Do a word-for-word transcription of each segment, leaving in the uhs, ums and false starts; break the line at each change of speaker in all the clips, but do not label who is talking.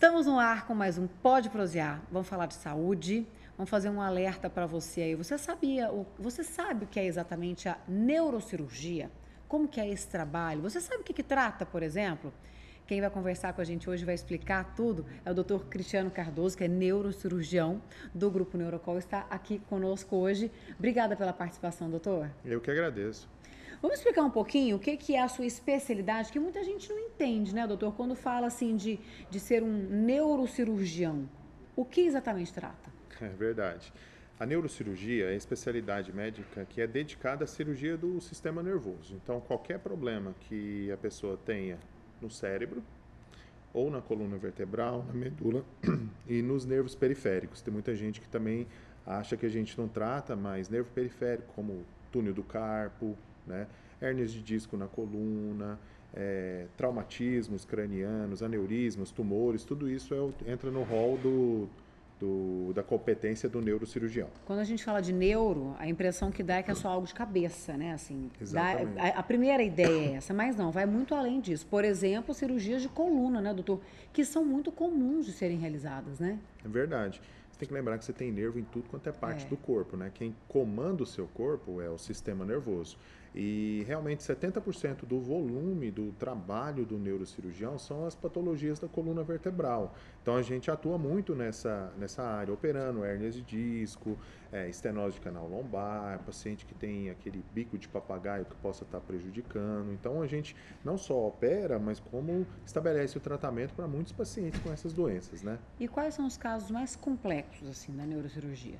Estamos no ar com mais um Pode Prosear. Vamos falar de saúde, vamos fazer um alerta para você aí. Você sabia, você sabe o que é exatamente a neurocirurgia? Como que é esse trabalho? Você sabe o que que trata, por exemplo? Quem vai conversar com a gente hoje vai explicar tudo é o doutor Cristiano Cardoso, que é neurocirurgião do Grupo Neurocol, está aqui conosco hoje. Obrigada pela participação, doutor.
Eu que agradeço.
Vamos explicar um pouquinho o que, que é a sua especialidade, que muita gente não entende, né, doutor? Quando fala assim de, de ser um neurocirurgião, o que exatamente trata?
É verdade. A neurocirurgia é a especialidade médica que é dedicada à cirurgia do sistema nervoso. Então, qualquer problema que a pessoa tenha no cérebro, ou na coluna vertebral, na medula e nos nervos periféricos. Tem muita gente que também acha que a gente não trata, mas nervo periférico, como túnel do carpo, né? Hérnias de disco na coluna, é, traumatismos cranianos, aneurismas, tumores, tudo isso é, entra no rol do, do, da competência do neurocirurgião.
Quando a gente fala de neuro, a impressão que dá é que é só algo de cabeça, né? Assim, dá,
Exatamente.
a, a primeira ideia é essa, mas não, vai muito além disso. Por exemplo, cirurgias de coluna, né, doutor? Que são muito comuns de serem realizadas, né?
É verdade. Você tem que lembrar que você tem nervo em tudo quanto é parte
É.
do corpo, né? Quem comanda o seu corpo é o sistema nervoso. E realmente setenta por cento do volume do trabalho do neurocirurgião são as patologias da coluna vertebral. Então a gente atua muito nessa, nessa área, operando hérnias de disco, é, estenose de canal lombar, paciente que tem aquele bico de papagaio que possa estar prejudicando. Então a gente não só opera, mas como estabelece o tratamento para muitos pacientes com essas doenças, né?
E quais são os casos mais complexos, assim, da neurocirurgia?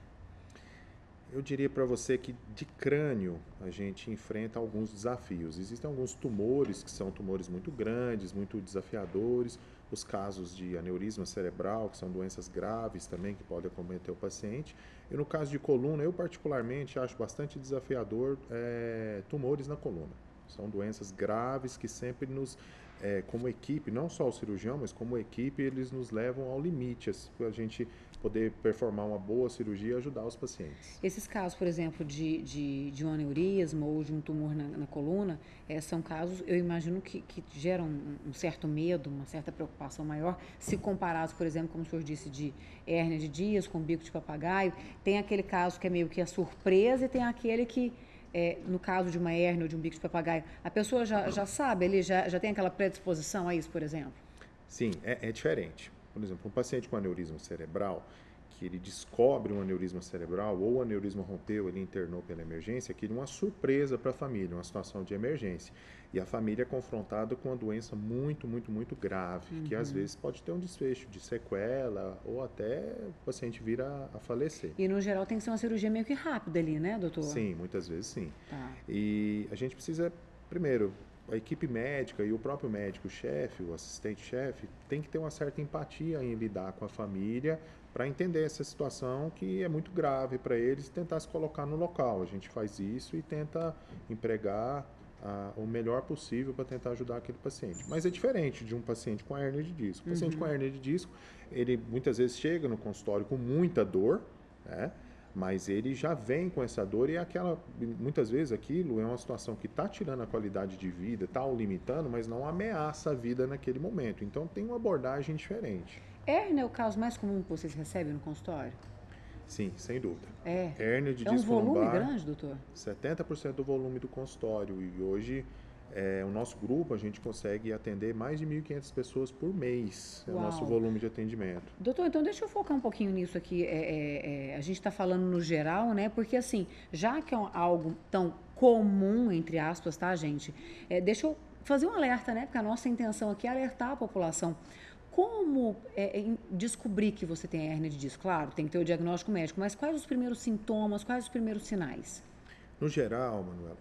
Eu diria para você que de crânio a gente enfrenta alguns desafios. Existem alguns tumores que são tumores muito grandes, muito desafiadores, os casos de aneurisma cerebral, que são doenças graves também que podem acometer o paciente. E no caso de coluna, eu particularmente acho bastante desafiador é, tumores na coluna. São doenças graves que sempre nos, é, como equipe, não só o cirurgião, mas como equipe, eles nos levam ao limite, para a gente poder performar uma boa cirurgia e ajudar os pacientes.
Esses casos, por exemplo, de, de, de um aneurisma ou de um tumor na, na coluna, é, são casos, eu imagino, que, que geram um, um certo medo, uma certa preocupação maior, se comparados, por exemplo, como o senhor disse, de hérnia de disco, com bico de papagaio. Tem aquele caso que é meio que a surpresa e tem aquele que, é, no caso de uma hérnia ou de um bico de papagaio, a pessoa já, já sabe, ele já, já tem aquela predisposição a isso, por exemplo?
Sim, é, é diferente. Por exemplo, um paciente com aneurisma cerebral, que ele descobre um aneurisma cerebral ou o aneurisma rompeu, ele internou pela emergência, aquilo é uma surpresa para a família, uma situação de emergência. E a família é confrontada com uma doença muito, muito, muito grave, uhum. que às vezes pode ter um desfecho de sequela ou até o paciente vir a, a falecer.
E no geral tem que ser uma cirurgia meio que rápida ali, né, doutor?
Sim, muitas vezes sim.
Tá.
E a gente precisa, primeiro, a equipe médica e o próprio médico-chefe, o assistente-chefe, tem que ter uma certa empatia em lidar com a família para entender essa situação que é muito grave para eles e tentar se colocar no local. A gente faz isso e tenta empregar ah, o melhor possível para tentar ajudar aquele paciente. Mas é diferente de um paciente com hérnia de disco. O paciente uhum. com hérnia de disco, ele muitas vezes chega no consultório com muita dor, né? Mas ele já vem com essa dor e aquela, muitas vezes aquilo é uma situação que está tirando a qualidade de vida, está o limitando, mas não ameaça a vida naquele momento. Então tem uma abordagem diferente.
Hérnia é o caso mais comum que vocês recebem no consultório?
Sim, sem dúvida.
É.
Hérnia de
é um
disco
volume
lombar,
grande, doutor?
setenta por cento do volume do consultório. E hoje, é, o nosso grupo, a gente consegue atender mais de mil e quinhentas pessoas por mês. É o nosso volume de atendimento.
Doutor, então deixa eu focar um pouquinho nisso aqui. É, é, é, a gente está falando no geral, né? Porque assim, já que é um, algo tão comum, entre aspas, tá, gente? É, deixa eu fazer um alerta, né? Porque a nossa intenção aqui é alertar a população. Como é, descobrir que você tem hérnia de disco? Claro, tem que ter o diagnóstico médico, mas quais os primeiros sintomas, quais os primeiros sinais?
No geral, Manuela,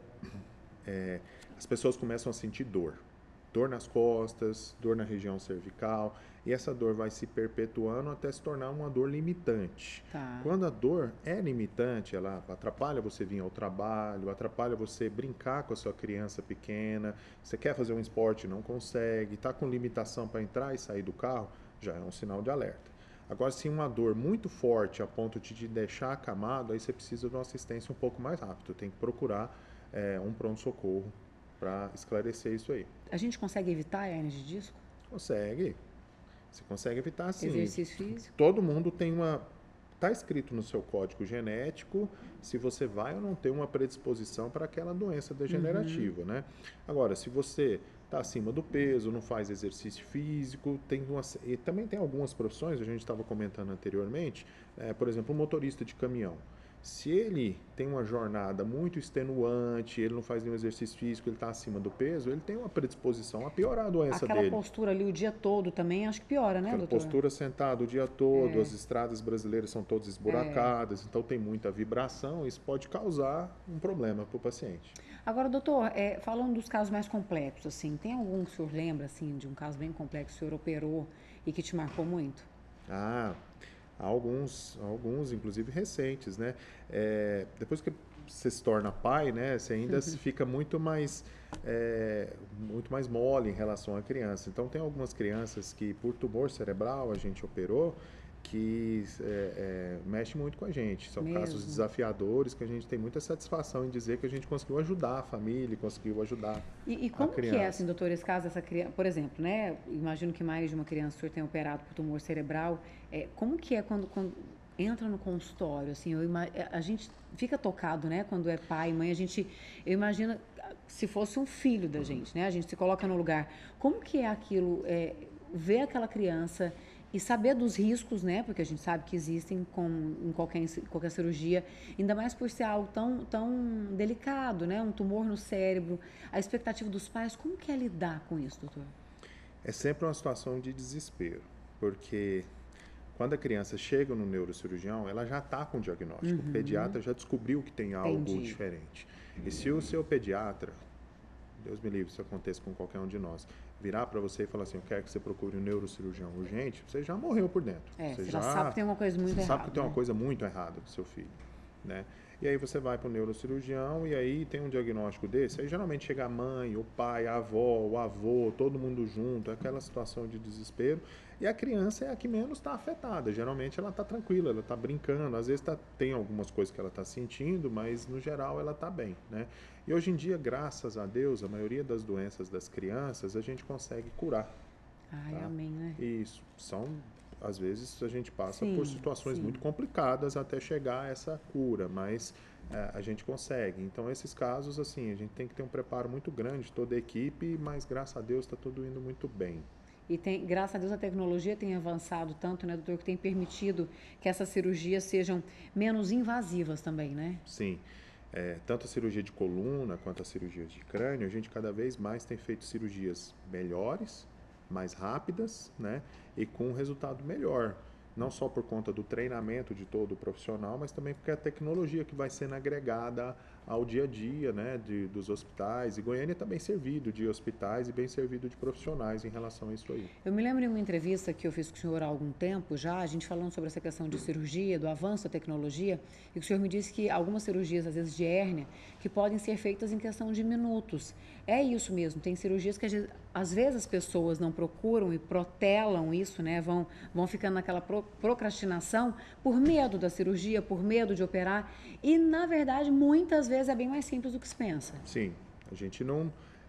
é, as pessoas começam a sentir dor. Dor nas costas, dor na região cervical, e essa dor vai se perpetuando até se tornar uma dor limitante.
Tá.
Quando a dor é limitante, ela atrapalha você vir ao trabalho, atrapalha você brincar com a sua criança pequena, você quer fazer um esporte e não consegue, está com limitação para entrar e sair do carro, já é um sinal de alerta. Agora, se uma dor muito forte a ponto de te deixar acamado, aí você precisa de uma assistência um pouco mais rápida, tem que procurar é, um pronto-socorro para esclarecer isso aí.
A gente consegue evitar a hérnia de disco?
Consegue. Você consegue evitar sim.
Exercício físico.
Todo mundo tem uma... Está escrito no seu código genético se você vai ou não ter uma predisposição para aquela doença degenerativa, uhum. né? Agora, se você está acima do peso, não faz exercício físico, tem uma, e também tem algumas profissões, a gente estava comentando anteriormente, é, por exemplo, um motorista de caminhão. Se ele tem uma jornada muito extenuante, ele não faz nenhum exercício físico, ele está acima do peso, ele tem uma predisposição a piorar a doença
Aquela
dele.
Aquela postura ali o dia todo também, acho que piora, né,
Aquela
doutor?
postura sentada o dia todo,
é.
as estradas brasileiras são todas esburacadas, é. então tem muita vibração, isso pode causar um problema para o paciente.
Agora, doutor, é, falando dos casos mais complexos, assim, tem algum que o senhor lembra, assim, de um caso bem complexo que o senhor operou e que te marcou muito?
Ah... Há alguns, alguns, inclusive recentes, né? É, depois que você se torna pai, né? Você ainda uhum. fica muito mais, é, muito mais mole em relação à criança. Então, tem algumas crianças que, por tumor cerebral, a gente operou, que é, é, mexe muito com a gente. São
Mesmo?
casos desafiadores que a gente tem muita satisfação em dizer que a gente conseguiu ajudar a família, conseguiu ajudar
e, e como
a criança.
que é, assim, doutor, esse caso dessa criança? Por exemplo, né? Imagino que mais de uma criança o senhor tenha operado por tumor cerebral. É, como que é quando, quando entra no consultório? Assim, eu, a gente fica tocado, né? Quando é pai, mãe, a gente... Eu imagino se fosse um filho da gente, né? A gente se coloca no lugar. Como que é aquilo, é, ver aquela criança... E saber dos riscos, né? Porque a gente sabe que existem com, em qualquer, qualquer cirurgia, ainda mais por ser algo tão, tão delicado, né? Um tumor no cérebro. A expectativa dos pais, como que é lidar com isso, doutor?
É sempre uma situação de desespero, porque quando a criança chega no neurocirurgião, ela já está com o diagnóstico. Uhum. O pediatra já descobriu que tem algo Entendi. diferente. E se o seu pediatra, Deus me livre se aconteça com qualquer um de nós, virar para você e falar assim, eu quero que você procure um neurocirurgião urgente, você já morreu por dentro.
É,
você
já,
já
sabe que tem uma coisa muito
você
errada.
sabe que tem uma
né?
coisa muito errada com seu filho, né? E aí você vai para o neurocirurgião e aí tem um diagnóstico desse, aí geralmente chega a mãe, o pai, a avó, o avô, todo mundo junto, é aquela situação de desespero. E a criança é a que menos está afetada, geralmente ela está tranquila, ela está brincando, às vezes tá, tem algumas coisas que ela está sentindo, mas no geral ela está bem, né? E hoje em dia, graças a Deus, a maioria das doenças das crianças a gente consegue curar.
Ai,
tá?
amém, né?
Isso, são, às vezes a gente passa
Sim,
por situações
sim.
muito complicadas até chegar a essa cura, mas é, a gente consegue. Então, esses casos, assim, a gente tem que ter um preparo muito grande, toda a equipe, mas graças a Deus está tudo indo muito bem.
E tem, graças a Deus a tecnologia tem avançado tanto, né, doutor, que tem permitido que essas cirurgias sejam menos invasivas também, né?
Sim. É, tanto a cirurgia de coluna quanto a cirurgia de crânio, a gente cada vez mais tem feito cirurgias melhores, mais rápidas, né, e com um resultado melhor. Não só por conta do treinamento de todo o profissional, mas também porque a tecnologia que vai sendo agregada ao dia a dia, né, de, dos hospitais. E Goiânia está bem servido de hospitais e bem servido de profissionais em relação a isso aí.
Eu me lembro de uma entrevista que eu fiz com o senhor há algum tempo já, a gente falando sobre essa questão de cirurgia, do avanço da tecnologia, e o senhor me disse que algumas cirurgias, às vezes de hérnia, que podem ser feitas em questão de minutos. É isso mesmo, tem cirurgias que às vezes as pessoas não procuram e protelam isso, né, vão, vão ficando naquela pro, procrastinação por medo da cirurgia, por medo de operar, e na verdade muitas vezes é bem mais simples do que se pensa.
Sim, a gente não,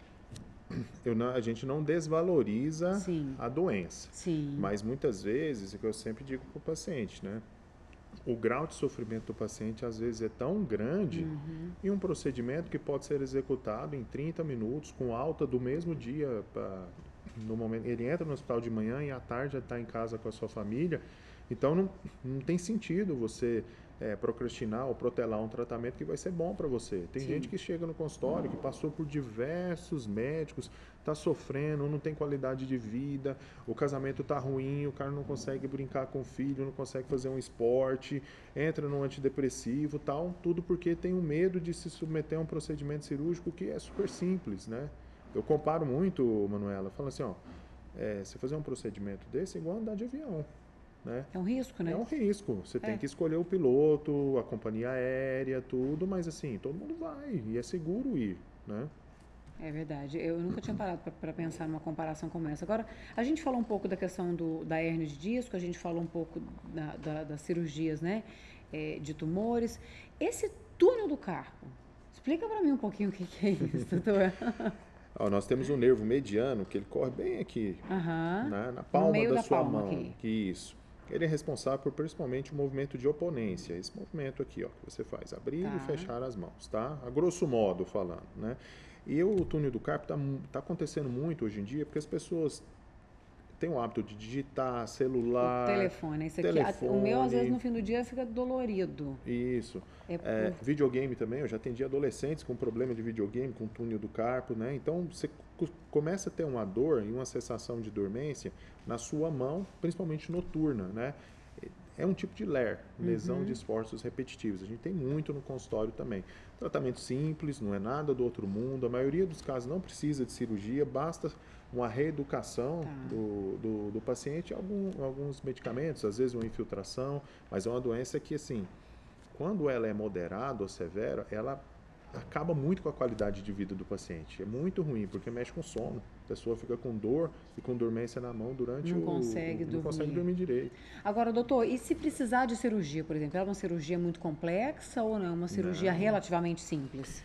eu não, a gente não desvaloriza
Sim.
a doença,
Sim.
mas muitas vezes, é o que eu sempre digo para o paciente, né? O grau de sofrimento do paciente às vezes é tão grande
uhum.
em um procedimento que pode ser executado em trinta minutos, com alta do mesmo dia, pra, no momento, ele entra no hospital de manhã e à tarde já está em casa com a sua família, então não, não tem sentido você é, procrastinar ou protelar um tratamento que vai ser bom para você. Tem Sim. gente que chega no consultório que passou por diversos médicos, está sofrendo, não tem qualidade de vida, o casamento está ruim, o cara não consegue brincar com o filho, não consegue fazer um esporte, entra no antidepressivo, tal, tudo porque tem um medo de se submeter a um procedimento cirúrgico que é super simples, né? Eu comparo muito, Manuela, falo assim, ó, é, você fazer um procedimento desse é igual andar de avião. Né?
É um risco, né?
É um risco. Você
é.
tem que escolher o piloto, a companhia aérea, tudo, mas assim, todo mundo vai e é seguro ir, né?
É verdade. Eu nunca tinha parado para pensar numa comparação como essa. Agora, a gente falou um pouco da questão do, da hérnia de disco, a gente falou um pouco da, da, das cirurgias, né? É, de tumores. Esse túnel do carpo, explica para mim um pouquinho o que, que é isso, doutor.
Ó, nós temos um nervo mediano que ele corre bem aqui,
Aham.
né, na
No
palma
meio
da
da
sua
palma
mão.
aqui.
Isso. Ele é responsável por principalmente o movimento de oponência. Esse movimento aqui, ó, que você faz, abrir
Tá.
e fechar as mãos, tá? A grosso modo falando, né? E o túnel do carpo está tá acontecendo muito hoje em dia porque as pessoas têm o hábito de digitar,
O
celular,
telefone, esse aqui.
telefone.
O meu, às vezes, no fim do dia fica dolorido.
Isso.
É
É,
por...
videogame também, eu já atendi adolescentes com problema de videogame, com túnel do carpo, né? Então você co- começa a ter uma dor e uma sensação de dormência na sua mão, principalmente noturna, né? É um tipo de L E R, lesão
Uhum.
de esforços repetitivos. A gente tem muito no consultório também. Tratamento simples, não é nada do outro mundo. A maioria dos casos não precisa de cirurgia, basta uma reeducação
Tá.
do, do, do paciente, algum, alguns medicamentos, às vezes uma infiltração, mas é uma doença que, assim, quando ela é moderada ou severa, ela acaba muito com a qualidade de vida do paciente. É muito ruim, porque mexe com sono. A pessoa fica com dor e com dormência na mão durante
Não
o...
consegue
o- não consegue
dormir.
dormir direito.
Agora, doutor, e se precisar de cirurgia, por exemplo? É uma cirurgia muito complexa ou não? É uma cirurgia
Não.
relativamente simples?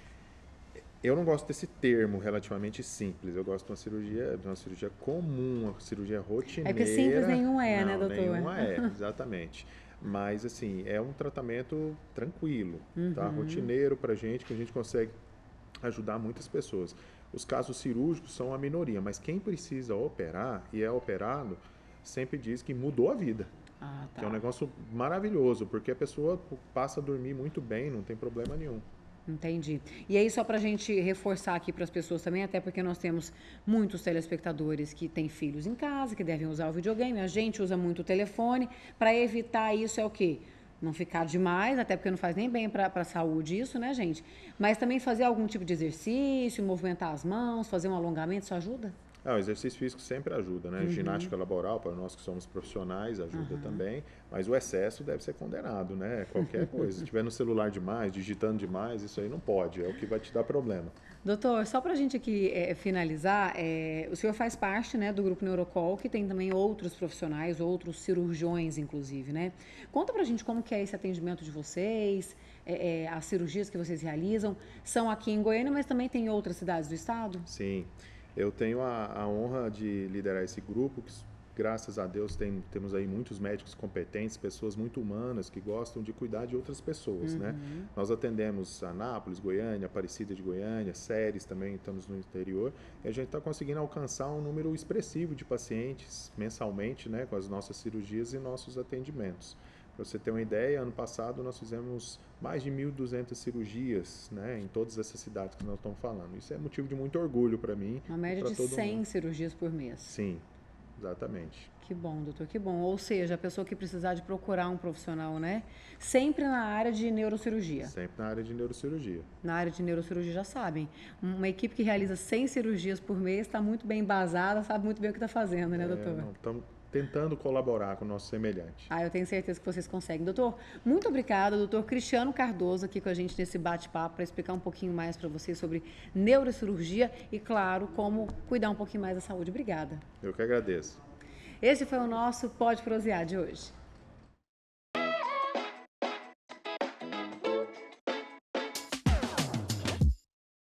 Eu não gosto desse termo relativamente simples. Eu gosto de uma cirurgia, de uma cirurgia comum, uma cirurgia rotineira.
É porque simples nenhum é, né,
Não,
doutor?
nenhuma é, exatamente. Mas, assim, é um tratamento tranquilo, tá?
Uhum.
Rotineiro pra gente, que a gente consegue ajudar muitas pessoas. Os casos cirúrgicos são a minoria, mas quem precisa operar e é operado, sempre diz que mudou a vida.
Ah,
Que é um
tá.
negócio maravilhoso, porque a pessoa passa a dormir muito bem, não tem problema nenhum.
Entendi. E aí, só para a gente reforçar aqui para as pessoas também, até porque nós temos muitos telespectadores que têm filhos em casa, que devem usar o videogame, a gente usa muito o telefone. Para evitar isso é o quê? Não ficar demais, até porque não faz nem bem para a saúde isso, né, gente? Mas também fazer algum tipo de exercício, movimentar as mãos, fazer um alongamento, isso ajuda?
Ah, o exercício físico sempre ajuda, né? Ginástica laboral, para nós que somos profissionais, ajuda também. Mas o excesso deve ser condenado, né? Qualquer coisa. Se estiver no celular demais, digitando demais, isso aí não pode. É o que vai te dar problema.
Doutor, só para a gente aqui é, finalizar, é, o senhor faz parte, né, do Grupo Neurocol, que tem também outros profissionais, outros cirurgiões, inclusive, né? Conta para a gente como que é esse atendimento de vocês, é, é, as cirurgias que vocês realizam. São aqui em Goiânia, mas também tem em outras cidades do estado?
Sim, eu tenho a, a honra de liderar esse grupo, que graças a Deus tem, temos aí muitos médicos competentes, pessoas muito humanas que gostam de cuidar de outras pessoas, né? Nós atendemos Anápolis, Goiânia, Aparecida de Goiânia, Séries também, estamos no interior, e a gente está conseguindo alcançar um número expressivo de pacientes mensalmente, né, com as nossas cirurgias e nossos atendimentos. Para você ter uma ideia, ano passado nós fizemos mais de mil e duzentas cirurgias, né, em todas essas cidades que nós estamos falando. Isso é motivo de muito orgulho para mim
Uma
e
média
para
de
todo
cem
mundo.
cirurgias por mês.
Sim, exatamente.
Que bom, doutor, que bom. Ou seja, a pessoa que precisar de procurar um profissional, né? Sempre na área de neurocirurgia.
Sempre na área de neurocirurgia.
Na área de neurocirurgia já sabem. Uma equipe que realiza cem cirurgias por mês está muito bem embasada, sabe muito bem o que está fazendo, né, doutor?
Estamos tentando colaborar com o nosso semelhante.
Ah, eu tenho certeza que vocês conseguem. Doutor, muito obrigada, doutor Cristiano Cardoso, aqui com a gente nesse bate-papo para explicar um pouquinho mais para vocês sobre neurocirurgia e, claro, como cuidar um pouquinho mais da saúde. Obrigada.
Eu que agradeço.
Esse foi o nosso Pode Prosear de hoje.